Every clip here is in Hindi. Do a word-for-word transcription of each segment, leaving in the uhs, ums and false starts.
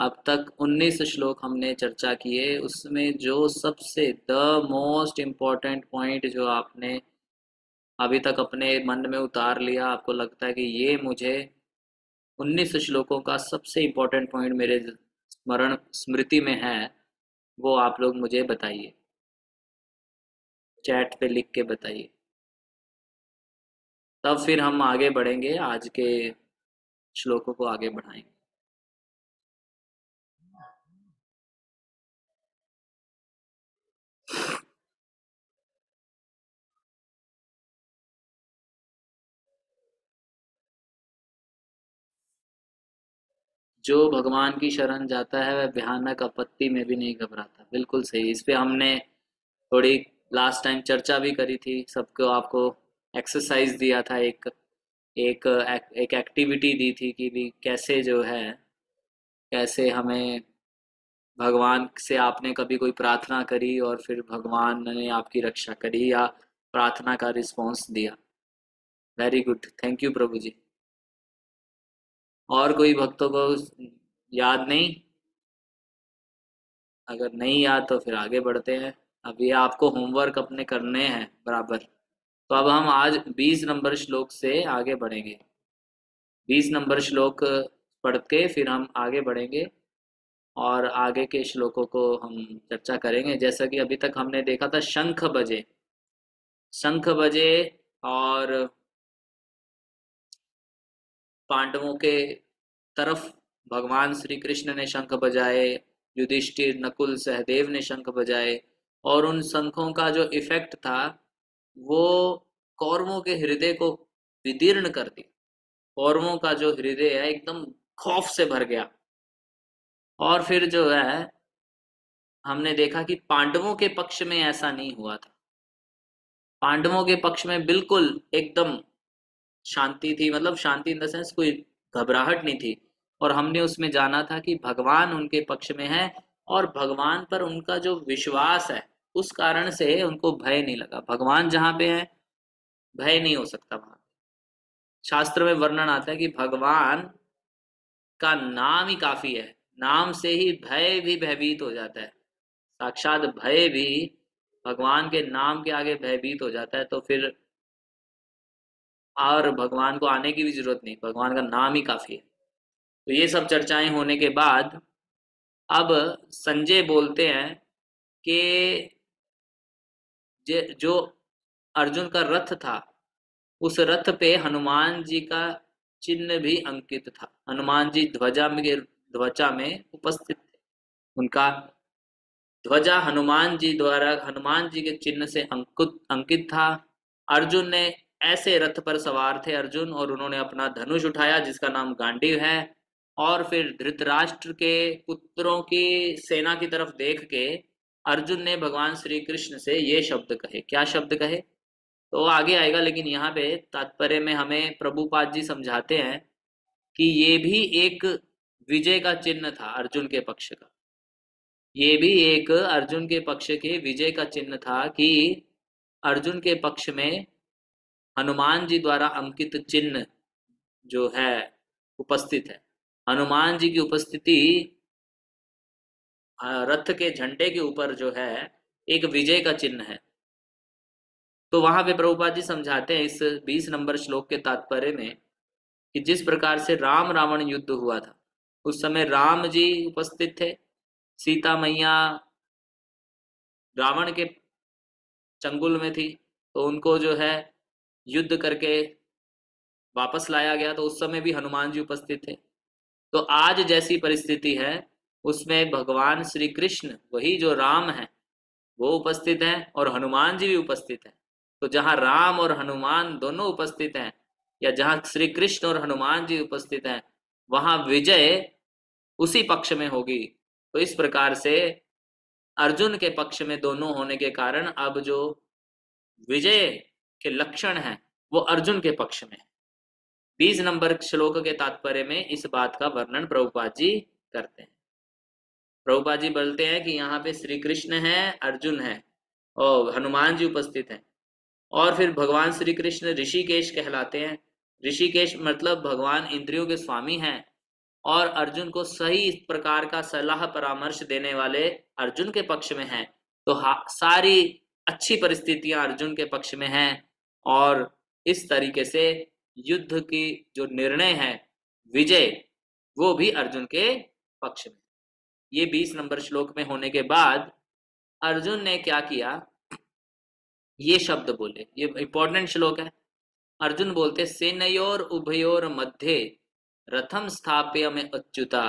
अब तक उन्नीस श्लोक हमने चर्चा किए, उसमें जो सबसे द मोस्ट इम्पोर्टेंट पॉइंट जो आपने अभी तक अपने मन में उतार लिया, आपको लगता है कि ये मुझे उन्नीस श्लोकों का सबसे इम्पोर्टेंट पॉइंट मेरे स्मरण स्मृति में है, वो आप लोग मुझे बताइए, चैट पे लिख के बताइए। तब फिर हम आगे बढ़ेंगे, आज के श्लोकों को आगे बढ़ाएंगे। जो भगवान की शरण जाता है वह भयानक आपत्ति में भी नहीं घबराता। बिल्कुल सही। इस पे हमने थोड़ी लास्ट टाइम चर्चा भी करी थी, सबको आपको एक्सरसाइज दिया था, एक एक एक एक्टिविटी दी थी कि भी कैसे जो है, कैसे हमें भगवान से आपने कभी कोई प्रार्थना करी और फिर भगवान ने आपकी रक्षा करी या प्रार्थना का रिस्पॉन्स दिया। वेरी गुड, थैंक यू प्रभु जी। और कोई भक्तों को याद नहीं? अगर नहीं याद तो फिर आगे बढ़ते हैं। अब ये आपको होमवर्क अपने करने हैं बराबर। तो अब हम आज बीस नंबर श्लोक से आगे बढ़ेंगे। बीस नंबर श्लोक पढ़ के फिर हम आगे बढ़ेंगे और आगे के श्लोकों को हम चर्चा करेंगे। जैसा कि अभी तक हमने देखा था, शंख बजे, शंख बजे और पांडवों के तरफ भगवान श्री कृष्ण ने शंख बजाए, युधिष्ठिर, नकुल, सहदेव ने शंख बजाए, और उन शंखों का जो इफेक्ट था वो कौरवों के हृदय को विदीर्ण कर दिया। कौरवों का जो हृदय है एकदम खौफ से भर गया। और फिर जो है हमने देखा कि पांडवों के पक्ष में ऐसा नहीं हुआ था। पांडवों के पक्ष में बिल्कुल एकदम शांति थी, मतलब शांति इन द सेंस कोई घबराहट नहीं थी। और हमने उसमें जाना था कि भगवान उनके पक्ष में है और भगवान पर उनका जो विश्वास है उस कारण से उनको भय नहीं लगा। भगवान जहाँ पे है भय नहीं हो सकता वहां। शास्त्र में वर्णन आता है कि भगवान का नाम ही काफी है, नाम से ही भय भी भयभीत हो जाता है। साक्षात भय भी भगवान के नाम के आगे भयभीत हो जाता है। तो फिर और भगवान को आने की भी जरूरत नहीं, भगवान का नाम ही काफी है। तो ये सब चर्चाएं होने के बाद अब संजय बोलते हैं कि जो अर्जुन का रथ था उस रथ पे हनुमान जी का चिन्ह भी अंकित था। हनुमान जी ध्वजा में ध्वजा में उपस्थित थे। उनका ध्वजा हनुमान जी द्वारा हनुमान जी के चिन्ह से अंकित अंकित था। अर्जुन ने ऐसे रथ पर सवार थे अर्जुन, और उन्होंने अपना धनुष उठाया जिसका नाम गांडीव है। और फिर धृतराष्ट्र के पुत्रों की सेना की तरफ देख के अर्जुन ने भगवान श्री कृष्ण से ये शब्द कहे। क्या शब्द कहे तो आगे आएगा, लेकिन यहाँ पे तात्पर्य में हमें प्रभुपाद जी समझाते हैं कि ये भी एक विजय का चिन्ह था अर्जुन के पक्ष का। ये भी एक अर्जुन के पक्ष के विजय का चिन्ह था कि अर्जुन के पक्ष में हनुमान जी द्वारा अंकित चिन्ह जो है उपस्थित है। हनुमान जी की उपस्थिति रथ के झंडे के ऊपर जो है एक विजय का चिन्ह है। तो वहां पे प्रभुपाद जी समझाते हैं इस बीस नंबर श्लोक के तात्पर्य में कि जिस प्रकार से राम रावण युद्ध हुआ था उस समय राम जी उपस्थित थे, सीता मैया रावण के चंगुल में थी, तो उनको जो है युद्ध करके वापस लाया गया, तो उस समय भी हनुमान जी उपस्थित थे। तो आज जैसी परिस्थिति है उसमें भगवान श्री कृष्ण वही जो राम है वो उपस्थित हैं और हनुमान जी भी उपस्थित हैं। तो जहां राम और हनुमान दोनों उपस्थित हैं या जहां श्री कृष्ण और हनुमान जी उपस्थित हैं वहां विजय उसी पक्ष में होगी। तो इस प्रकार से अर्जुन के पक्ष में दोनों होने के कारण अब जो विजय के लक्षण हैं वो अर्जुन के पक्ष में है। बीस नंबर श्लोक के तात्पर्य में इस बात का वर्णन प्रभुपाद जी करते हैं। प्रभुपाद जी बोलते हैं कि यहाँ पे श्री कृष्ण है, अर्जुन है और हनुमान जी उपस्थित हैं। और फिर भगवान श्री कृष्ण ऋषिकेश कहलाते हैं। ऋषिकेश मतलब भगवान इंद्रियों के स्वामी हैं और अर्जुन को सही प्रकार का सलाह परामर्श देने वाले अर्जुन के पक्ष में हैं, तो सारी अच्छी परिस्थितियां अर्जुन के पक्ष में हैं। और इस तरीके से युद्ध की जो निर्णय है, विजय, वो भी अर्जुन के पक्ष में। ये बीस नंबर श्लोक में होने के बाद अर्जुन ने क्या किया, ये शब्द बोले, ये इंपॉर्टेंट श्लोक है। अर्जुन बोलते सेनयोर उभयोर मध्ये रथम स्थाप्य में अच्युता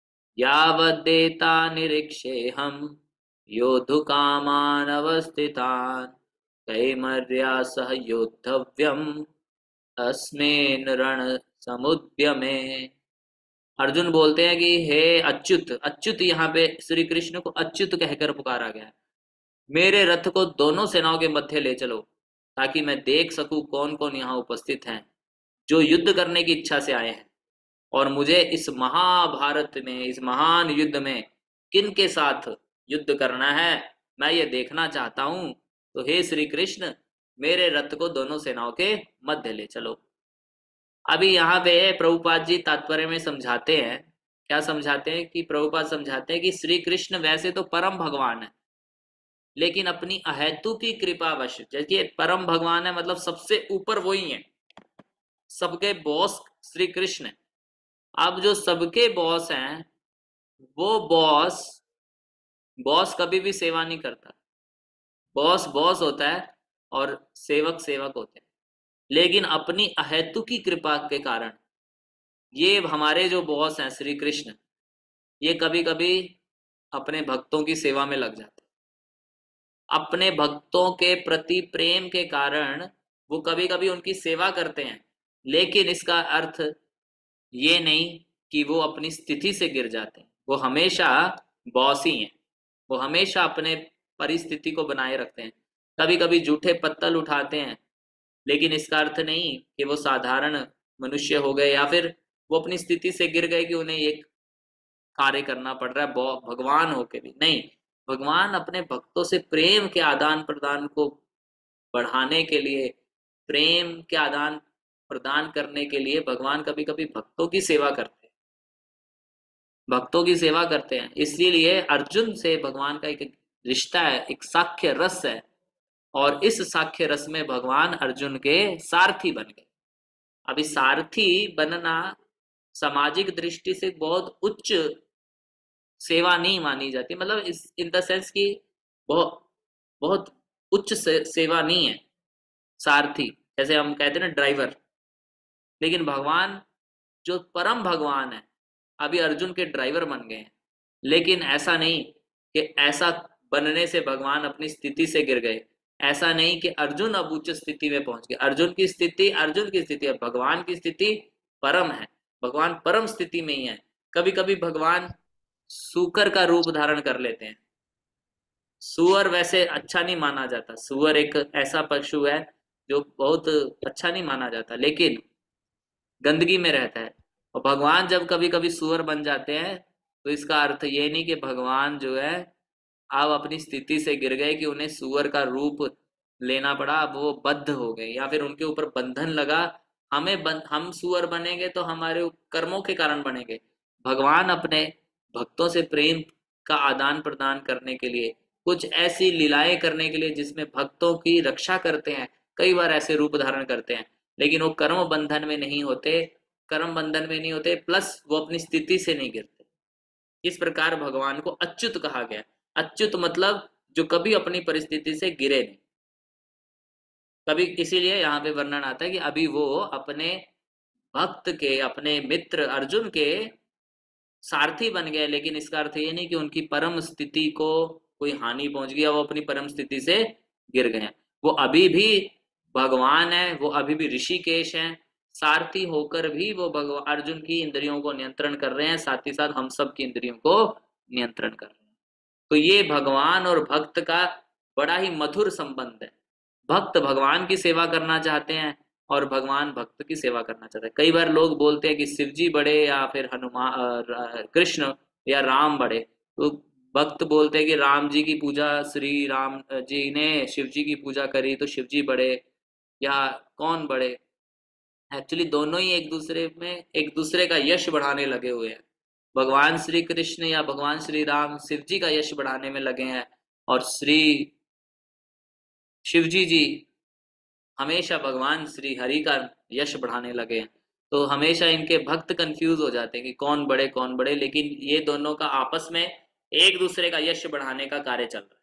यावदेता निरीक्षे हम योद्धु कामान अवस्थितान कैमर्या सह योद्धव्यम अस्मिन् रण समुद्यमे। अर्जुन बोलते हैं कि हे अच्युत, अच्युत यहाँ पे श्री कृष्ण को अच्युत कहकर पुकारा गया, मेरे रथ को दोनों सेनाओं के मध्य ले चलो ताकि मैं देख सकूं कौन कौन यहाँ उपस्थित हैं जो युद्ध करने की इच्छा से आए हैं, और मुझे इस महाभारत में, इस महान युद्ध में किन के साथ युद्ध करना है, मैं ये देखना चाहता हूं। तो हे श्री कृष्ण, मेरे रथ को दोनों सेनाओं के मध्य ले चलो। अभी यहाँ पे प्रभुपाद जी तात्पर्य में समझाते हैं, क्या समझाते हैं कि प्रभुपाद समझाते हैं कि श्री कृष्ण वैसे तो परम भगवान है, लेकिन अपनी अहेतु की कृपावश, जैसे परम भगवान है मतलब सबसे ऊपर वही है, सबके बॉस श्री कृष्ण है। अब जो सबके बॉस हैं, वो बॉस बॉस कभी भी सेवा नहीं करता, बॉस बॉस होता है और सेवक सेवक होते हैं। लेकिन अपनी अहेतु की कृपा के कारण ये हमारे जो बॉस हैं श्री कृष्ण, ये कभी कभी अपने भक्तों की सेवा में लग जाते हैं। अपने भक्तों के प्रति प्रेम के कारण वो कभी कभी उनकी सेवा करते हैं, लेकिन इसका अर्थ ये नहीं कि वो अपनी स्थिति से गिर जाते हैं। वो हमेशा बॉस ही हैं, वो हमेशा अपने परिस्थिति को बनाए रखते हैं। कभी कभी झूठे पत्तल उठाते हैं, लेकिन इसका अर्थ नहीं कि वो साधारण मनुष्य हो गए या फिर वो अपनी स्थिति से गिर गए कि उन्हें एक कार्य करना पड़ रहा है भगवान होके भी नहीं। भगवान अपने भक्तों से प्रेम के आदान प्रदान को बढ़ाने के लिए, प्रेम के आदान प्रदान करने के लिए भगवान कभी कभी भक्तों की सेवा करते हैं, भक्तों की सेवा करते हैं। इसीलिए अर्जुन से भगवान का एक रिश्ता है, एक साख्य रस है, और इस साख्य रस में भगवान अर्जुन के सारथी बन गए। अभी सारथी बनना सामाजिक दृष्टि से बहुत उच्च सेवा नहीं मानी जाती, मतलब इस इन द सेंस की बहुत बहुत उच्च से, सेवा नहीं है सारथी, जैसे हम कहते हैं ना ड्राइवर। लेकिन भगवान जो परम भगवान है, अभी अर्जुन के ड्राइवर बन गए हैं। लेकिन ऐसा नहीं कि ऐसा बनने से भगवान अपनी स्थिति से गिर गए, ऐसा नहीं कि अर्जुन अब उच्च स्थिति में पहुंच गए। अर्जुन की स्थिति अर्जुन की स्थिति है, भगवान की स्थिति परम है, भगवान परम स्थिति में ही है। कभी कभी भगवान सूकर का रूप धारण कर लेते हैं। सुअर वैसे अच्छा नहीं माना जाता, सुअर एक ऐसा पशु है जो बहुत अच्छा नहीं माना जाता, लेकिन गंदगी में रहता है। और भगवान जब कभी कभी सुअर बन जाते हैं, तो इसका अर्थ ये नहीं कि भगवान जो है अब अपनी स्थिति से गिर गए कि उन्हें सुअर का रूप लेना पड़ा, अब वो बद्ध हो गए या फिर उनके ऊपर बंधन लगा, हमें बन, हम सुअर बनेंगे तो हमारे कर्मों के कारण बनेंगे। भगवान अपने भक्तों से प्रेम का आदान प्रदान करने के लिए, कुछ ऐसी लीलाएं करने के लिए जिसमें भक्तों की रक्षा करते हैं, कई बार ऐसे रूप धारण करते हैं, लेकिन वो कर्म बंधन में नहीं होते, कर्म बंधन में नहीं होते, प्लस वो अपनी स्थिति से नहीं गिरते। इस प्रकार भगवान को अच्युत कहा गया। अच्युत मतलब जो कभी अपनी परिस्थिति से गिरे नहीं कभी। इसीलिए यहाँ पे वर्णन आता है कि अभी वो अपने भक्त के, अपने मित्र अर्जुन के सारथी बन गए, लेकिन इसका अर्थ ये नहीं कि उनकी परम स्थिति को कोई हानि पहुंच गई, वो अपनी परम स्थिति से गिर गए। वो अभी भी भगवान है, वो अभी भी ऋषिकेश हैं, सारथी होकर भी वो भगवान अर्जुन की इंद्रियों को नियंत्रण कर रहे हैं, साथ ही साथ हम सब की इंद्रियों को नियंत्रण कर रहे हैं। तो ये भगवान और भक्त का बड़ा ही मधुर संबंध है। भक्त भगवान की सेवा करना चाहते हैं और भगवान भक्त की सेवा करना चाहते हैं। कई बार लोग बोलते हैं कि शिव जी बड़े या फिर हनुमान कृष्ण या राम बड़े, तो भक्त बोलते हैं कि राम जी की पूजा श्री राम जी ने शिव जी की पूजा करी तो शिव जी बड़े, या कौन बड़े। एक्चुअली दोनों ही एक दूसरे में एक दूसरे का यश बढ़ाने लगे हुए हैं। भगवान श्री कृष्ण या भगवान श्री राम शिव जी का यश बढ़ाने में लगे हैं, और श्री शिवजी जी हमेशा भगवान श्री हरि का यश बढ़ाने लगे हैं। तो हमेशा इनके भक्त कंफ्यूज हो जाते हैं कि कौन बड़े कौन बड़े, लेकिन ये दोनों का आपस में एक दूसरे का यश बढ़ाने का कार्य चल रहा है।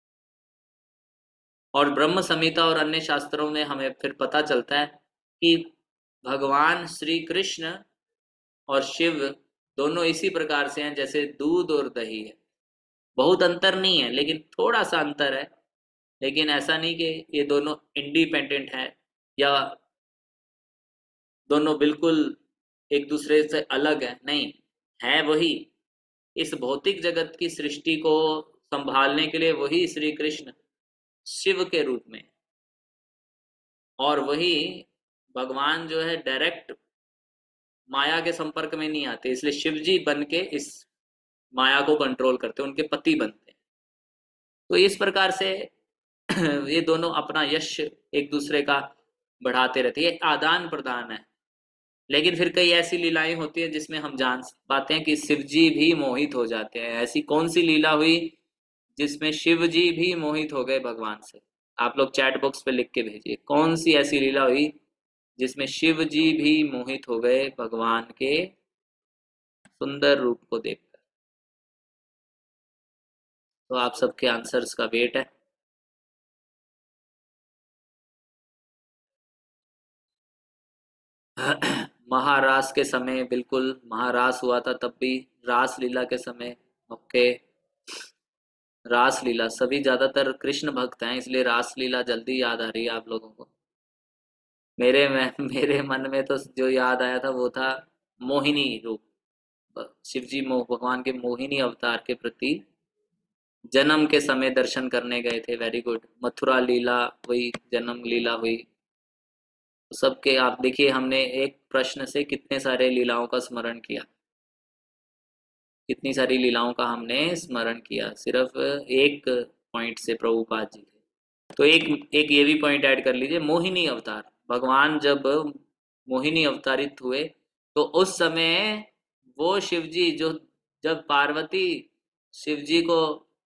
और ब्रह्म संहिता और अन्य शास्त्रों में हमें फिर पता चलता है कि भगवान श्री कृष्ण और शिव दोनों इसी प्रकार से हैं जैसे दूध और दही है। बहुत अंतर नहीं है, लेकिन थोड़ा सा अंतर है। लेकिन ऐसा नहीं कि ये दोनों इंडिपेंडेंट हैं या दोनों बिल्कुल एक दूसरे से अलग है, नहीं, है वही। इस भौतिक जगत की सृष्टि को संभालने के लिए वही श्री कृष्ण शिव के रूप में, और वही भगवान जो है डायरेक्ट माया के संपर्क में नहीं आते, इसलिए शिव जी बन के इस माया को कंट्रोल करते, उनके पति बनते हैं। तो इस प्रकार से ये दोनों अपना यश एक दूसरे का बढ़ाते रहते हैं, ये आदान प्रदान है। लेकिन फिर कई ऐसी लीलाएं होती है जिसमें हम जान पाते हैं कि शिव जी भी मोहित हो जाते हैं। ऐसी कौन सी लीला हुई जिसमें शिव जी भी मोहित हो गए भगवान से? आप लोग चैट बॉक्स पे लिख के भेजिए, कौन सी ऐसी लीला हुई जिसमें शिव जी भी मोहित हो गए भगवान के सुंदर रूप को देखकर। तो आप सबके आंसर्स का वेट है। महारास के समय, बिल्कुल महारास हुआ था तब भी। रास लीला के समय, ओके। रास लीला, सभी ज्यादातर कृष्ण भक्त हैं इसलिए रास लीला जल्दी याद आ रही है आप लोगों को। मेरे में मेरे मन में तो जो याद आया था वो था मोहिनी रूप। शिव जी मो भगवान के मोहिनी अवतार के प्रति जन्म के समय दर्शन करने गए थे। Very good. मथुरा लीला हुई, जन्म लीला हुई, सबके आप देखिए हमने एक प्रश्न से कितने सारे लीलाओं का स्मरण किया, कितनी सारी लीलाओं का हमने स्मरण किया सिर्फ एक पॉइंट से, प्रभुपाद जी के। तो एक एक ये भी पॉइंट ऐड कर लीजिए, मोहिनी अवतार। भगवान जब मोहिनी अवतारित हुए तो उस समय वो शिवजी जो, जब पार्वती शिवजी को,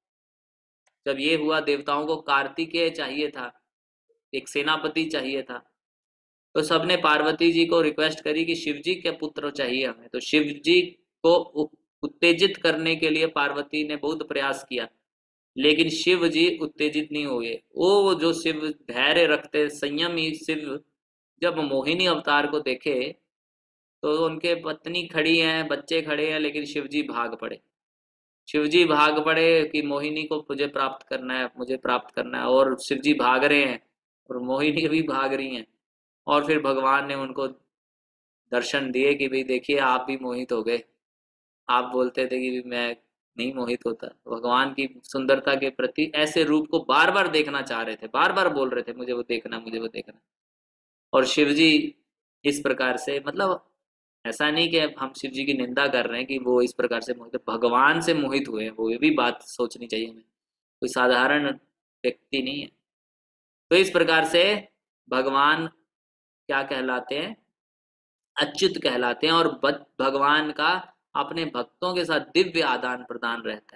जब ये हुआ देवताओं को कार्तिकेय चाहिए था, एक सेनापति चाहिए था, तो सबने पार्वती जी को रिक्वेस्ट करी कि शिव जी के पुत्र चाहिए हमें। तो शिव जी को उत्तेजित करने के लिए पार्वती ने बहुत प्रयास किया, लेकिन शिव जी उत्तेजित नहीं हुए। वो जो शिव धैर्य रखते, संयमी शिव, जब मोहिनी अवतार को देखे तो उनके पत्नी खड़ी हैं, बच्चे खड़े हैं, लेकिन शिव जी भाग पड़े। शिव जी भाग पड़े कि मोहिनी को मुझे प्राप्त करना है, मुझे प्राप्त करना है, और शिव जी भाग रहे हैं और मोहिनी भी भाग रही हैं। और फिर भगवान ने उनको दर्शन दिए कि भाई देखिए आप भी मोहित हो गए। आप बोलते थे कि मैं नहीं मोहित होता। भगवान की सुंदरता के प्रति ऐसे रूप को बार बार देखना चाह रहे थे, बार बार बोल रहे थे मुझे वो देखना, मुझे वो देखना। और शिव जी इस प्रकार से, मतलब ऐसा नहीं कि हम शिव जी की निंदा कर रहे हैं कि वो इस प्रकार से मोहित, भगवान से मोहित हुए हैं वो, ये भी बात सोचनी चाहिए हमें, कोई साधारण व्यक्ति नहीं है। तो इस प्रकार से भगवान क्या कहलाते हैं? अच्युत कहलाते हैं। और भगवान का अपने भक्तों के साथ दिव्य आदान प्रदान रहता है।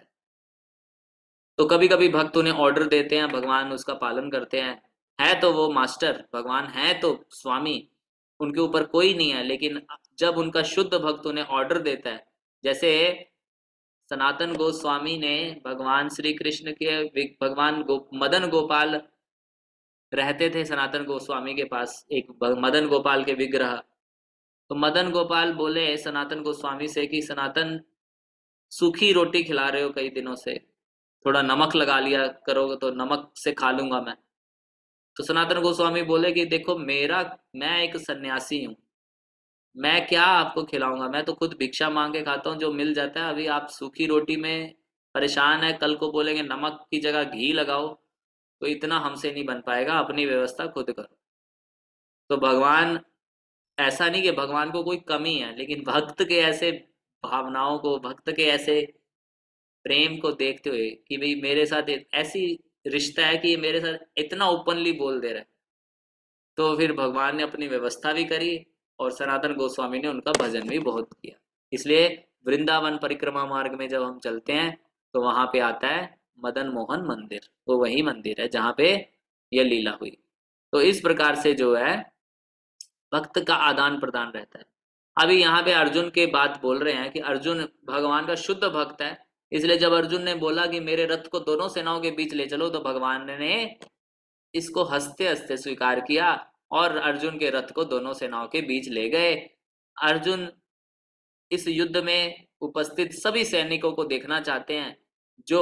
तो कभी कभी भक्त उन्हें ऑर्डर देते हैं, भगवान उसका पालन करते हैं। है तो वो मास्टर, भगवान है तो स्वामी, उनके ऊपर कोई नहीं है। लेकिन जब उनका शुद्ध भक्त उन्हें ऑर्डर देता है, जैसे सनातन गोस्वामी ने भगवान श्री कृष्ण के, भगवान गो, मदन गोपाल रहते थे सनातन गोस्वामी के पास, एक मदन गोपाल के विग्रह। तो मदन गोपाल बोले सनातन गोस्वामी से कि सनातन, सूखी रोटी खिला रहे हो कई दिनों से, थोड़ा नमक लगा लिया करोगे तो नमक से खा लूंगा मैं। तो सनातन गोस्वामी बोले कि देखो मेरा, मैं एक सन्यासी हूँ, मैं क्या आपको खिलाऊंगा, मैं तो खुद भिक्षा मांग के खाता हूँ जो मिल जाता है। अभी आप सूखी रोटी में परेशान है, कल को बोलेंगे नमक की जगह घी लगाओ, तो इतना हमसे नहीं बन पाएगा, अपनी व्यवस्था खुद करो। तो भगवान, ऐसा नहीं कि भगवान को कोई कमी है, लेकिन भक्त के ऐसे भावनाओं को, भक्त के ऐसे प्रेम को देखते हुए कि भाई मेरे साथ ऐसी रिश्ता है कि ये मेरे साथ इतना ओपनली बोल दे रहा है, तो फिर भगवान ने अपनी व्यवस्था भी करी और सनातन गोस्वामी ने उनका भजन भी बहुत किया। इसलिए वृंदावन परिक्रमा मार्ग में जब हम चलते हैं तो वहां पे आता है मदन मोहन मंदिर, तो वही मंदिर है जहाँ पे यह लीला हुई। तो इस प्रकार से जो है भक्त का आदान प्रदान रहता है। अभी यहाँ पे अर्जुन के बात बोल रहे हैं कि अर्जुन भगवान का शुद्ध भक्त है, इसलिए जब अर्जुन ने बोला कि मेरे रथ को दोनों सेनाओं के बीच ले चलो, तो भगवान ने इसको हंसते हंसते स्वीकार किया और अर्जुन के रथ को दोनों सेनाओं के बीच ले गए। अर्जुन इस युद्ध में उपस्थित सभी सैनिकों को देखना चाहते हैं जो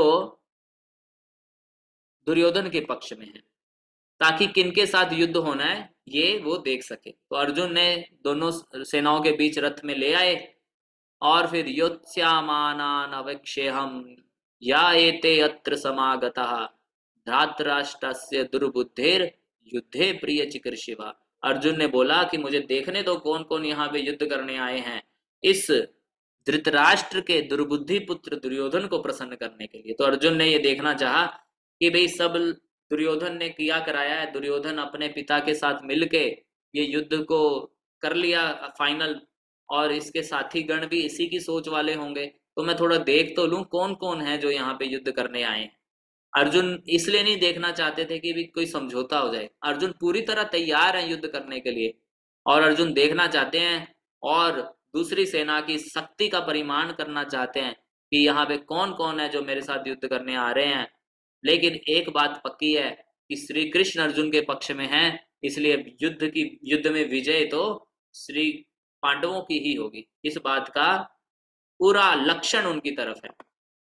दुर्योधन के पक्ष में है, ताकि किनके साथ युद्ध होना है ये वो देख सके। तो अर्जुन ने दोनों सेनाओं के बीच रथ में ले आए और फिर योत्स्यामानान अवेक्षेहम या एते अत्र समागतः धृतराष्ट्रस्य दुर्बुद्धेर युद्धे प्रिय चिकीर्षिवा। अर्जुन ने बोला कि मुझे देखने दो कौन कौन यहाँ पे युद्ध करने आए हैं इस धृतराष्ट्र के दुर्बुद्धि पुत्र दुर्योधन को प्रसन्न करने के लिए। तो अर्जुन ने ये देखना चाहा कि भाई सब दुर्योधन ने किया कराया है, दुर्योधन अपने पिता के साथ मिलके ये युद्ध को कर लिया फाइनल, और इसके साथी गण भी इसी की सोच वाले होंगे, तो मैं थोड़ा देख तो लूं कौन कौन है जो यहाँ पे युद्ध करने आए हैं। अर्जुन इसलिए नहीं देखना चाहते थे कि भी कोई समझौता हो जाए, अर्जुन पूरी तरह तैयार है युद्ध करने के लिए और अर्जुन देखना चाहते हैं और दूसरी सेना की शक्ति का परिमाण करना चाहते हैं कि यहाँ पे कौन कौन है जो मेरे साथ युद्ध करने आ रहे हैं। लेकिन एक बात पक्की है कि श्री कृष्ण अर्जुन के पक्ष में हैं, इसलिए युद्ध की युद्ध में विजय तो श्री पांडवों की ही होगी, इस बात का पूरा लक्षण उनकी तरफ है।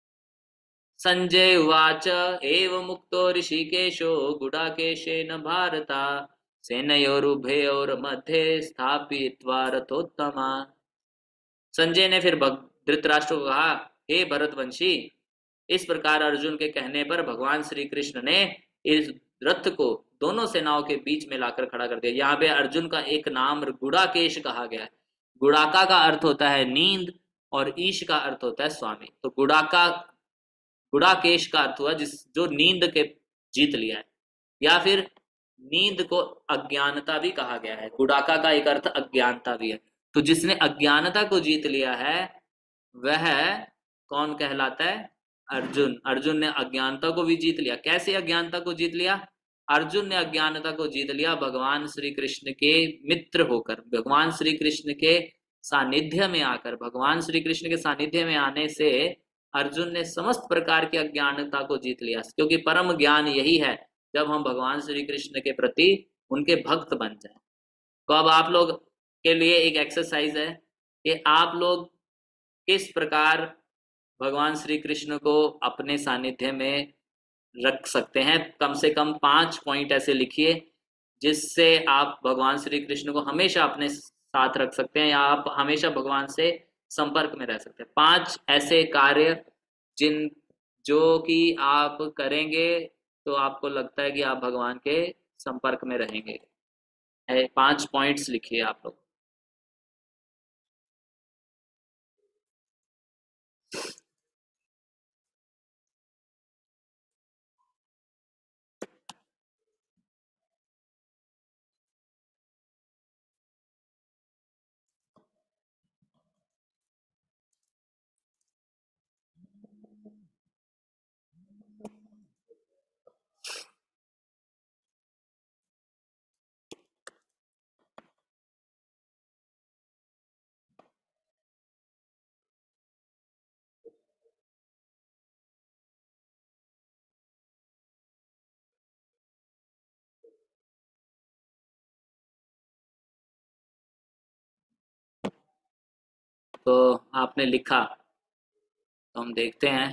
संजय उवाच एव मुक्तो ऋषिकेशो गुडाकेशेन भारता सेनयोरुभयोर्मध्ये स्थापित्वा रथोत्तमा। संजय ने फिर धृतराष्ट्र को कहा, हे भरतवंशी, इस प्रकार अर्जुन के कहने पर भगवान श्री कृष्ण ने इस रथ को दोनों सेनाओं के बीच में लाकर खड़ा कर दिया। यहाँ पे अर्जुन का एक नाम गुड़ाकेश कहा गया है। गुड़ाका का अर्थ होता है नींद और ईश का अर्थ होता है स्वामी। तो गुड़ाका गुड़ाकेश का अर्थ हुआ जिस जो नींद के जीत लिया है, या फिर नींद को अज्ञानता भी कहा गया है। गुड़ाका का एक अर्थ अज्ञानता भी है। तो जिसने अज्ञानता को जीत लिया है वह कौन कहलाता है? अर्जुन। अर्जुन ने अज्ञानता को भी जीत लिया। कैसे अज्ञानता को जीत लिया? अर्जुन ने अज्ञानता को जीत लिया भगवान श्री कृष्ण के मित्र होकर, भगवान श्री कृष्ण के सानिध्य में आकर। भगवान श्री कृष्ण के सानिध्य में आने से अर्जुन ने समस्त प्रकार की अज्ञानता को जीत लिया, क्योंकि परम ज्ञान यही है जब हम भगवान श्री कृष्ण के प्रति उनके भक्त बन जाएं। तो अब आप लोग के लिए एक एक्सरसाइज है कि आप लोग किस प्रकार भगवान श्री कृष्ण को अपने सानिध्य में रख सकते हैं। कम से कम पांच पॉइंट ऐसे लिखिए जिससे आप भगवान श्री कृष्ण को हमेशा अपने साथ रख सकते हैं या आप हमेशा भगवान से संपर्क में रह सकते हैं। पांच ऐसे कार्य जिन जो कि आप करेंगे तो आपको लगता है कि आप भगवान के संपर्क में रहेंगे। पांच पॉइंट्स लिखिए आप लोग। तो आपने लिखा तो हम देखते हैं।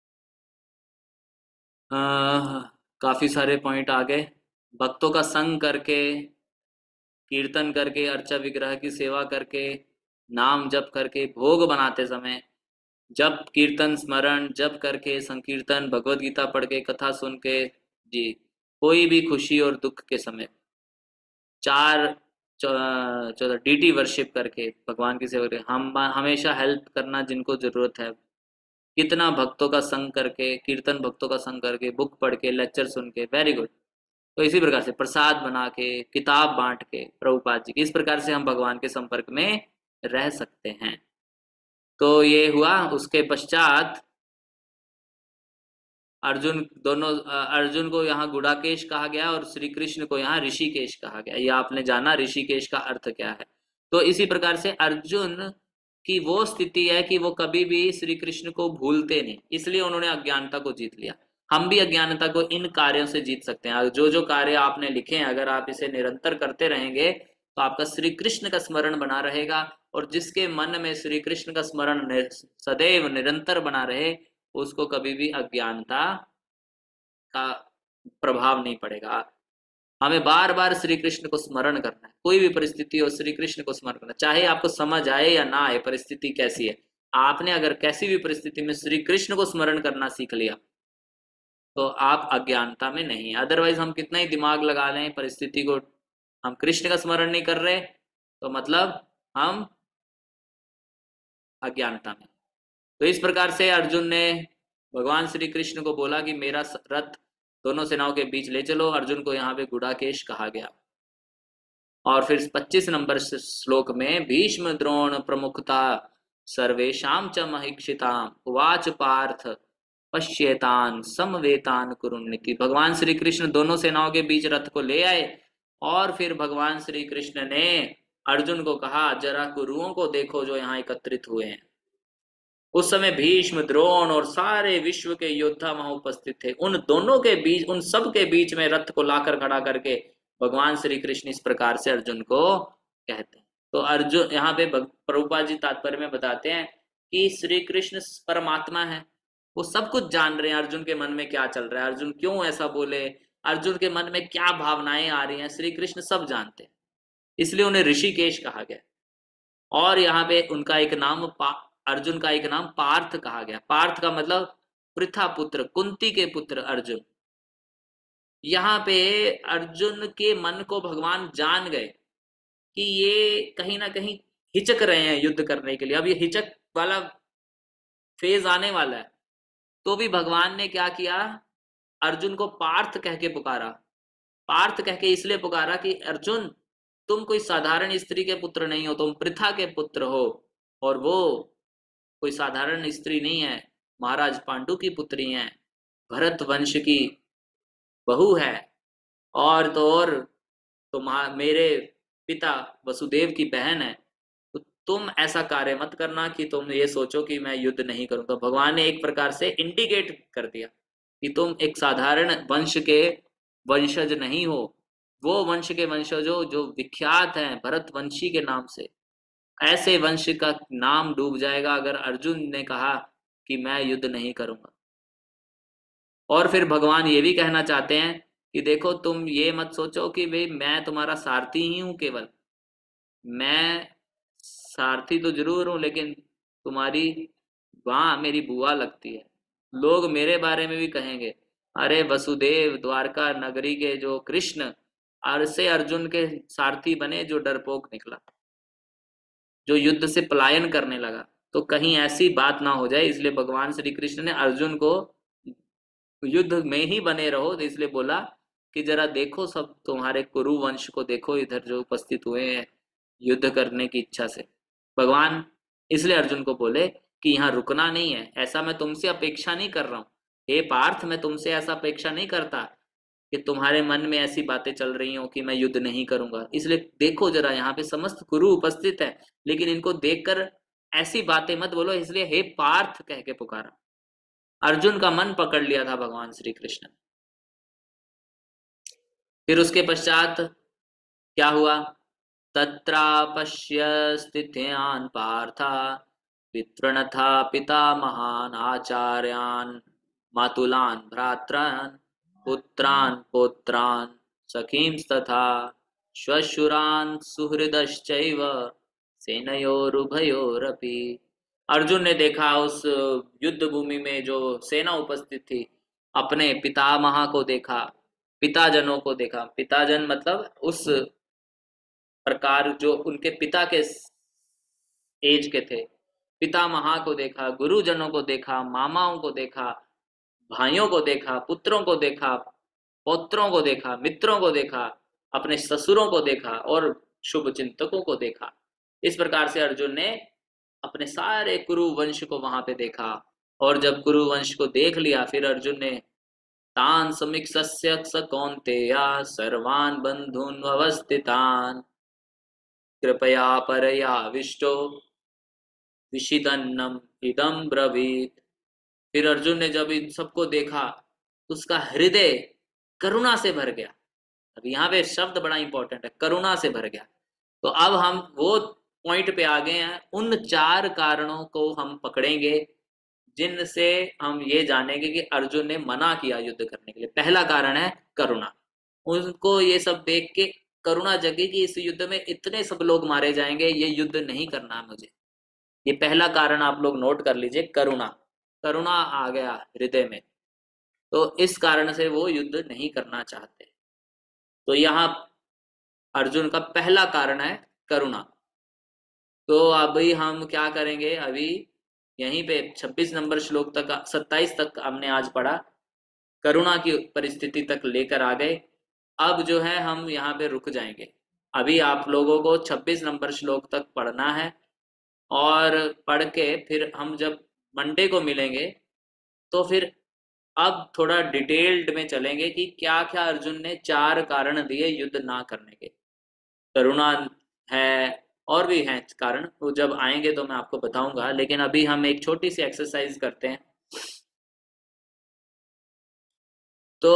आ, काफी सारे पॉइंट आ गए। भक्तों का संग करके, कीर्तन करके, अर्चा विग्रह की सेवा करके, नाम जप करके, भोग बनाते समय जप कीर्तन स्मरण जप करके, संकीर्तन, भगवत गीता पढ़ के, कथा सुन के, जी, कोई भी खुशी और दुख के समय, चार चौदह डीटी वर्शिप करके, भगवान की सेवा करके, हम हमेशा हेल्प करना जिनको जरूरत है, कितना भक्तों का संग करके, कीर्तन भक्तों का संग करके, बुक पढ़ के, लेक्चर सुन के, वेरी गुड। तो इसी प्रकार से प्रसाद बना के, किताब बांट के प्रभुपाद जी की, इस प्रकार से हम भगवान के संपर्क में रह सकते हैं। तो ये हुआ। उसके पश्चात अर्जुन दोनों अ, अर्जुन को यहाँ गुड़ाकेश कहा गया और श्री कृष्ण को यहाँ ऋषिकेश कहा गया। ये आपने जाना ऋषिकेश का अर्थ क्या है। तो इसी प्रकार से अर्जुन की वो स्थिति है कि वो कभी भी श्री कृष्ण को भूलते नहीं, इसलिए उन्होंने अज्ञानता को जीत लिया। हम भी अज्ञानता को इन कार्यों से जीत सकते हैं। जो जो कार्य आपने लिखे हैं, अगर आप इसे निरंतर करते रहेंगे तो आपका श्री कृष्ण का स्मरण बना रहेगा, और जिसके मन में श्री कृष्ण का स्मरण सदैव निरंतर बना रहे, उसको कभी भी अज्ञानता का प्रभाव नहीं पड़ेगा। हमें बार बार श्री कृष्ण को स्मरण करना है, कोई भी परिस्थिति हो श्री कृष्ण को स्मरण करना, चाहे आपको समझ आए या ना आए परिस्थिति कैसी है। आपने अगर कैसी भी परिस्थिति में श्री कृष्ण को स्मरण करना सीख लिया तो आप अज्ञानता में नहीं। अदरवाइज हम कितना ही दिमाग लगा लें, परिस्थिति को हम कृष्ण का स्मरण नहीं कर रहे तो मतलब हम अज्ञानता में। तो इस प्रकार से अर्जुन ने भगवान श्री कृष्ण को बोला कि मेरा रथ दोनों सेनाओं के बीच ले चलो। अर्जुन को यहाँ पे गुड़ाकेश कहा गया। और फिर पच्चीस नंबर श्लोक में भीष्म द्रोण प्रमुखता सर्वेशाम च महिक्षिताम उवाच पार्थ पश्येतान समवेतान कुरुन्निति। भगवान श्री कृष्ण दोनों सेनाओं के बीच रथ को ले आए और फिर भगवान श्री कृष्ण ने अर्जुन को कहा, जरा कुरुओं को देखो जो यहाँ एकत्रित हुए हैं। उस समय भीष्म द्रोण और सारे विश्व के योद्धा वहां उपस्थित थे। उन दोनों के बीच, उन सब के बीच में रथ को लाकर खड़ा करके भगवान श्री कृष्ण इस प्रकार से अर्जुन को कहते हैं। तो अर्जुन यहाँ पे प्रभुपाद जी तात्पर्य में बताते हैं कि श्री कृष्ण परमात्मा है, वो सब कुछ जान रहे हैं अर्जुन के मन में क्या चल रहा है, अर्जुन क्यों ऐसा बोले, अर्जुन के मन में क्या भावनाएं आ रही हैं, श्री कृष्ण सब जानते हैं। इसलिए उन्हें ऋषिकेश कहा गया। और यहाँ पे उनका एक नाम, अर्जुन का एक नाम पार्थ कहा गया। पार्थ का मतलब पृथा पुत्र, कुंती के पुत्र अर्जुन। यहाँ पे अर्जुन के मन को भगवान जान गए कि ये कहीं ना कहीं हिचक रहे हैं युद्ध करने के लिए। अब ये हिचक वाला फेज आने वाला है, तो भी भगवान ने क्या किया, अर्जुन को पार्थ कह के पुकारा। पार्थ कह के इसलिए पुकारा कि अर्जुन, तुम कोई साधारण स्त्री के पुत्र नहीं हो, तुम पृथा के पुत्र हो, और वो कोई साधारण स्त्री नहीं है, महाराज पांडु की पुत्री है, भरत वंश की बहू है, और तो और तुम मेरे पिता वसुदेव की बहन है। तो तुम ऐसा कार्य मत करना कि तुम ये सोचो कि मैं युद्ध नहीं करूंगा। तो भगवान ने एक प्रकार से इंडिकेट कर दिया कि तुम एक साधारण वंश के वंशज नहीं हो, वो वंश के वंशज हो जो विख्यात हैं भरत वंशी के नाम से। ऐसे वंश का नाम डूब जाएगा अगर अर्जुन ने कहा कि मैं युद्ध नहीं करूंगा। और फिर भगवान ये भी कहना चाहते हैं कि देखो, तुम ये मत सोचो कि भाई मैं तुम्हारा सारथी ही हूं केवल, मैं सारथी तो जरूर हूं, लेकिन तुम्हारी वहां मेरी बुआ लगती है। लोग मेरे बारे में भी कहेंगे, अरे वसुदेव द्वारका नगरी के जो कृष्ण से अर्जुन के सारथी बने, जो डरपोक निकला, जो युद्ध से पलायन करने लगा। तो कहीं ऐसी बात ना हो जाए, इसलिए भगवान श्री कृष्ण ने अर्जुन को युद्ध में ही बने रहो, तो इसलिए बोला कि जरा देखो, सब तुम्हारे कुरु वंश को देखो इधर जो उपस्थित हुए हैं युद्ध करने की इच्छा से। भगवान इसलिए अर्जुन को बोले कि यहाँ रुकना नहीं है, ऐसा मैं तुमसे अपेक्षा नहीं कर रहा हूँ। हे पार्थ, मैं तुमसे ऐसा अपेक्षा नहीं करता कि तुम्हारे मन में ऐसी बातें चल रही हो कि मैं युद्ध नहीं करूंगा। इसलिए देखो जरा, यहाँ पे समस्त कुरु उपस्थित है, लेकिन इनको देखकर ऐसी बातें मत बोलो, इसलिए हे पार्थ कह के पुकारा। अर्जुन का मन पकड़ लिया था भगवान श्री कृष्ण। फिर उसके पश्चात क्या हुआ, तत्रापश्य स्थित्यान् पार्था पितृणथा पितामहान् आचार्यान् मातुलान् भ्रात्रान् पुत्रान् पौत्रान् सखींस्तथा श्वशुरान् सुहृदश्चैव सेनयोरुभयोरपि। अर्जुन ने देखा उस युद्ध भूमि में जो सेना उपस्थित थी, अपने पितामह को देखा, पिताजनों को देखा। पिताजन मतलब उस प्रकार जो उनके पिता के एज के थे। पितामह को देखा, गुरुजनों को देखा, मामाओं को देखा, भाइयों को देखा, पुत्रों को देखा, पौत्रों को देखा, मित्रों को देखा, अपने ससुरों को देखा और शुभ चिंतकों को देखा। इस प्रकार से अर्जुन ने अपने सारे कुरु वंश को वहां पे देखा। और जब कुरु वंश को देख लिया, फिर अर्जुन ने तान समीक्षस्य स कौन्तेय सर्वान् बंधून् अवस्थितान् कृपया परयाविष्टो विषिदन्नम इदम ब्रवीत। फिर अर्जुन ने जब इन सबको देखा तो उसका हृदय करुणा से भर गया। अब यहाँ पे शब्द बड़ा इंपॉर्टेंट है, करुणा से भर गया। तो अब हम वो पॉइंट पे आ गए हैं, उन चार कारणों को हम पकड़ेंगे जिनसे हम ये जानेंगे कि अर्जुन ने मना किया युद्ध करने के लिए। पहला कारण है करुणा। उनको ये सब देख के करुणा जगी कि इस युद्ध में इतने सब लोग मारे जाएंगे, ये युद्ध नहीं करना मुझे। ये पहला कारण आप लोग नोट कर लीजिए, करुणा। करुणा आ गया हृदय में, तो इस कारण से वो युद्ध नहीं करना चाहते। तो यहाँ अर्जुन का पहला कारण है करुणा। तो अभी हम क्या करेंगे, अभी यहीं पे छब्बीस नंबर श्लोक तक, सत्ताईस तक हमने आज पढ़ा, करुणा की परिस्थिति तक लेकर आ गए। अब जो है हम यहाँ पे रुक जाएंगे। अभी आप लोगों को छब्बीस नंबर श्लोक तक पढ़ना है, और पढ़ के फिर हम जब मंडे को मिलेंगे तो फिर अब थोड़ा डिटेल्ड में चलेंगे कि क्या क्या अर्जुन ने चार कारण दिए युद्ध ना करने के। करुणा है, और भी हैं कारण, वो जब आएंगे तो मैं आपको बताऊंगा। लेकिन अभी हम एक छोटी सी एक्सरसाइज करते हैं। तो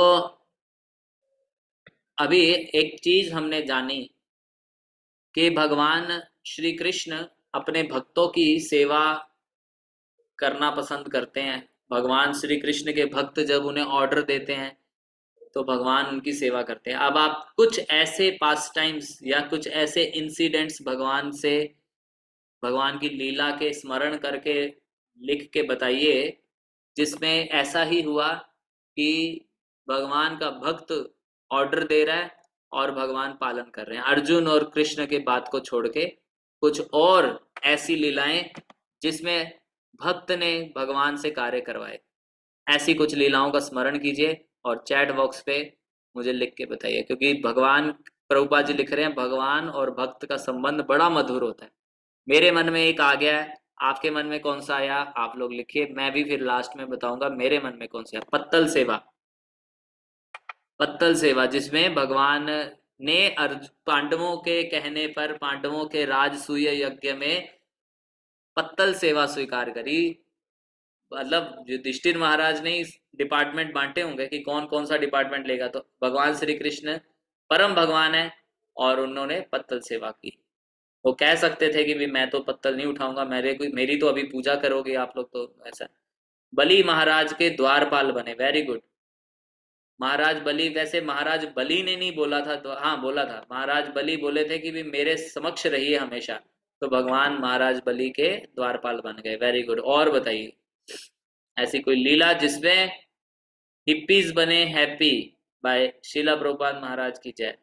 अभी एक चीज हमने जानी कि भगवान श्री कृष्ण अपने भक्तों की सेवा करना पसंद करते हैं। भगवान श्री कृष्ण के भक्त जब उन्हें ऑर्डर देते हैं तो भगवान उनकी सेवा करते हैं। अब आप कुछ ऐसे पास टाइम्स या कुछ ऐसे इंसिडेंट्स भगवान से, भगवान की लीला के स्मरण करके लिख के बताइए जिसमें ऐसा ही हुआ कि भगवान का भक्त ऑर्डर दे रहा है और भगवान पालन कर रहे हैं। अर्जुन और कृष्ण के बात को छोड़ के कुछ और ऐसी लीलाएं जिसमें भक्त ने भगवान से कार्य करवाए, ऐसी कुछ लीलाओं का स्मरण कीजिए और चैट बॉक्स पे मुझे लिख के बताइए। क्योंकि भगवान, प्रभुपाद जी लिख रहे हैं, भगवान और भक्त का संबंध बड़ा मधुर होता है। मेरे मन में एक आ गया है, आपके मन में कौन सा आया आप लोग लिखिए, मैं भी फिर लास्ट में बताऊंगा मेरे मन में कौन सा। पत्तल सेवा, पत्तल सेवा जिसमें भगवान ने पांडवों के कहने पर पांडवों के राजसूय यज्ञ में पत्तल सेवा स्वीकार करी। मतलब युधिष्ठिर महाराज ने डिपार्टमेंट बांटे होंगे कि कौन कौन सा डिपार्टमेंट लेगा, तो भगवान श्री कृष्ण परम भगवान है और उन्होंने पत्तल सेवा की। वो कह सकते थे कि भी मैं तो पत्तल नहीं उठाऊंगा, मेरे कोई मेरी तो अभी पूजा करोगे आप लोग, तो ऐसा। बलि महाराज के द्वारपाल बने, वेरी गुड। महाराज बलि, वैसे महाराज बलि ने नहीं बोला था तो हाँ बोला था, महाराज बलि बोले थे कि भी मेरे समक्ष रहिए हमेशा, तो भगवान महाराज बलि के द्वारपाल बन गए, वेरी गुड। और बताइए ऐसी कोई लीला जिसमें हिप्पीज बने हैप्पी, बाय शीला प्रभुपाद महाराज की जय।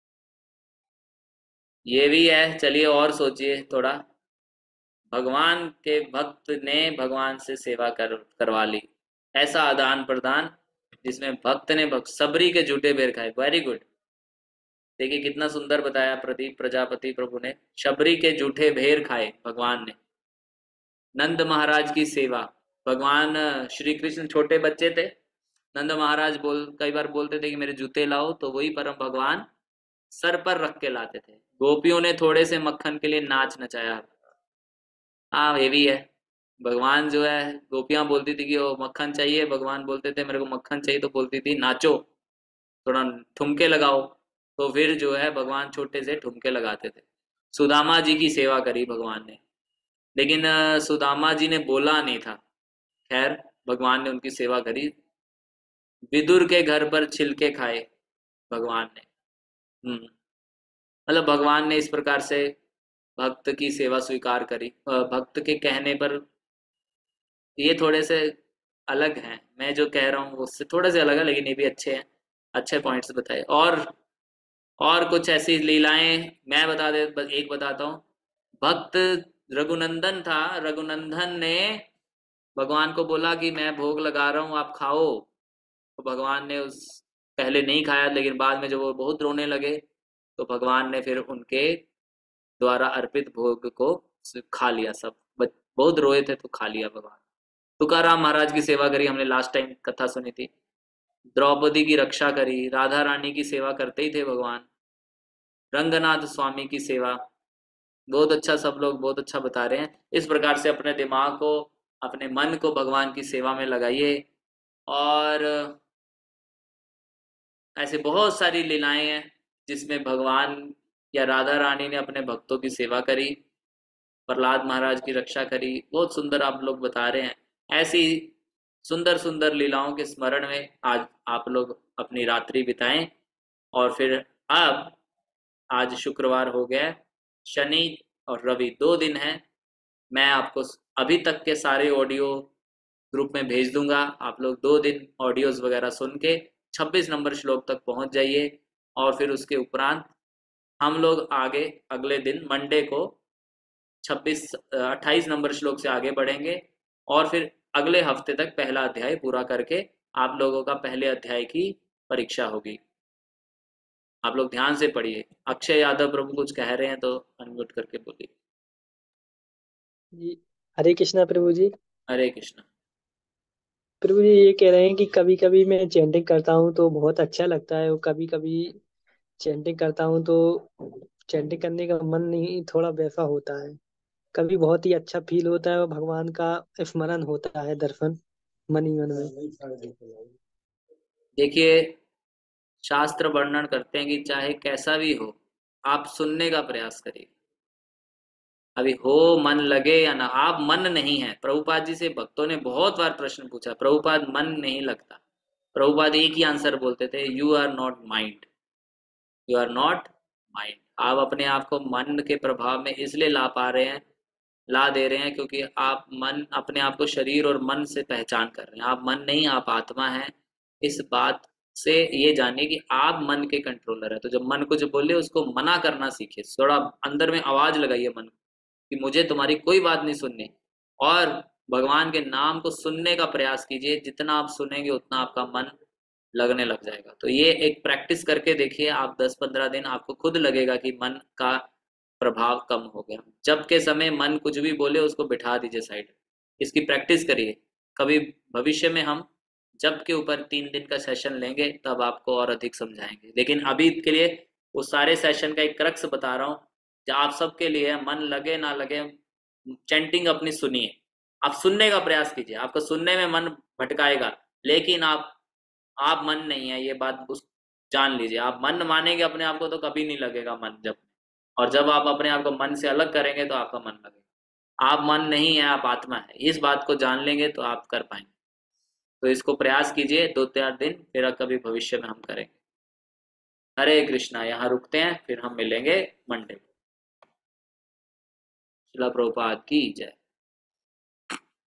ये भी है, चलिए और सोचिए थोड़ा। भगवान के भक्त ने भगवान से सेवा कर करवा ली, ऐसा आदान प्रदान जिसमें भक्त ने भक्त सबरी के झूठे बेर खाए, वेरी गुड। देखिए कितना सुंदर बताया प्रदीप प्रजापति प्रभु ने, शबरी के झूठे भेर खाए भगवान ने। नंद महाराज की सेवा, भगवान श्री कृष्ण छोटे बच्चे थे, नंद महाराज बोल कई बार बोलते थे कि मेरे जूते लाओ, तो वही परम भगवान सर पर रख के लाते थे। गोपियों ने थोड़े से मक्खन के लिए नाच नचाया। हाँ ये भी है, भगवान जो है, गोपियां बोलती थी कि वो मक्खन चाहिए, भगवान बोलते थे मेरे को मक्खन चाहिए, तो बोलती थी नाचो, थोड़ा ठुमके लगाओ, तो फिर जो है भगवान छोटे से ठुमके लगाते थे। सुदामा जी की सेवा करी भगवान ने, लेकिन सुदामा जी ने बोला नहीं था, खैर भगवान ने उनकी सेवा करी। विदुर के घर पर छिलके खाए भगवान ने। हम्म मतलब भगवान ने इस प्रकार से भक्त की सेवा स्वीकार करी। भक्त के कहने पर, ये थोड़े से अलग हैं, मैं जो कह रहा हूँ उससे थोड़े से अलग है, लेकिन ये भी अच्छे हैं, अच्छे पॉइंट्स बताए। और और कुछ ऐसी लीलाएं मैं बता दे, एक बताता हूँ। भक्त रघुनंदन था, रघुनंदन ने भगवान को बोला कि मैं भोग लगा रहा हूँ आप खाओ, तो भगवान ने उस पहले नहीं खाया, लेकिन बाद में जब वो बहुत रोने लगे तो भगवान ने फिर उनके द्वारा अर्पित भोग को खा लिया सब। बहुत रोए थे तो खा लिया भगवान। तुकाराम महाराज की सेवा करी हमने, लास्ट टाइम कथा सुनी थी। द्रौपदी की रक्षा करी, राधा रानी की सेवा करते ही थे भगवान। रंगनाथ स्वामी की सेवा, बहुत अच्छा, सब लोग बहुत अच्छा बता रहे हैं। इस प्रकार से अपने दिमाग को, अपने मन को भगवान की सेवा में लगाइए। और ऐसे बहुत सारी लीलाएं हैं जिसमें भगवान या राधा रानी ने अपने भक्तों की सेवा करी, प्रहलाद महाराज की रक्षा करी। बहुत सुंदर आप लोग बता रहे हैं। ऐसी सुंदर सुंदर लीलाओं के स्मरण में आज आप लोग अपनी रात्रि बिताएं। और फिर अब आज शुक्रवार हो गया, शनि और रवि दो दिन है। मैं आपको अभी तक के सारे ऑडियो ग्रुप में भेज दूंगा। आप लोग दो दिन ऑडियोज वगैरह सुन के छब्बीस नंबर श्लोक तक पहुंच जाइए। और फिर उसके उपरांत हम लोग आगे अगले दिन मंडे को छब्बीस अट्ठाईस नंबर श्लोक से आगे बढ़ेंगे। और फिर अगले हफ्ते तक पहला अध्याय पूरा करके आप लोगों का पहले अध्याय की परीक्षा होगी। आप लोग ध्यान से पढ़िए। अक्षय यादव प्रभु कुछ कह रहे हैं तो अनम्यूट करके बोलिए। जी, हरे कृष्णा प्रभु जी। हरे कृष्णा। प्रभु जी ये कह रहे हैं कि कभी कभी मैं चैंटिंग करता हूँ तो बहुत अच्छा लगता है, और कभी कभी चैंटिंग करता हूँ तो चैंटिंग करने का मन नहीं थोड़ा वैसा होता है। कभी बहुत ही अच्छा फील होता है और भगवान का स्मरण होता है, दर्शन मन ही मन में। देखिए, शास्त्र वर्णन करते हैं कि चाहे कैसा भी हो, आप सुनने का प्रयास करिए। अभी हो मन लगे या ना, आप मन नहीं है। प्रभुपाद जी से भक्तों ने बहुत बार प्रश्न पूछा, प्रभुपाद मन नहीं लगता। प्रभुपाद एक ही आंसर बोलते थे, you are not mind, you are not mind. आप अपने आप को मन के प्रभाव में इसलिए ला पा रहे हैं, ला दे रहे हैं, क्योंकि आप मन, अपने आप को शरीर और मन से पहचान कर रहे हैं। आप मन नहीं, आप आत्मा हैं। इस बात से ये जानिए कि आप मन के कंट्रोलर है। तो जब मन को जो बोले उसको मना करना सीखिए। थोड़ा अंदर में आवाज लगाइए मन को कि मुझे तुम्हारी कोई बात नहीं सुननी। और भगवान के नाम को सुनने का प्रयास कीजिए। जितना आप सुनेंगे उतना आपका मन लगने लग जाएगा। तो ये एक प्रैक्टिस करके देखिए, आप दस पंद्रह दिन आपको खुद लगेगा कि मन का प्रभाव कम हो गया। जब के समय मन कुछ भी बोले उसको बिठा दीजिए साइड। इसकी प्रैक्टिस करिए। कभी भविष्य में हम जब के ऊपर तीन दिन का सेशन लेंगे तब आपको और अधिक समझाएंगे। लेकिन अभी के लिए वो सारे सेशन का एक क्रक्स बता रहा हूँ जो आप सबके लिए है। मन लगे ना लगे, चैंटिंग अपनी सुनिए। आप सुनने का प्रयास कीजिए। आपको सुनने में मन भटकाएगा, लेकिन आप आप मन नहीं है, ये बात उस जान लीजिए। आप मन मानेंगे अपने आप को तो कभी नहीं लगेगा मन। जब और जब आप अपने आप को मन से अलग करेंगे तो आपका मन लगेगा। आप मन नहीं है, आप आत्मा है। इस बात को जान लेंगे तो आप कर पाएंगे। तो इसको प्रयास कीजिए दो चार दिन, फिर कभी भविष्य में हम करेंगे। हरे कृष्णा। यहाँ रुकते हैं, फिर हम मिलेंगे मंडे को। शिला प्रभुपाद की जय।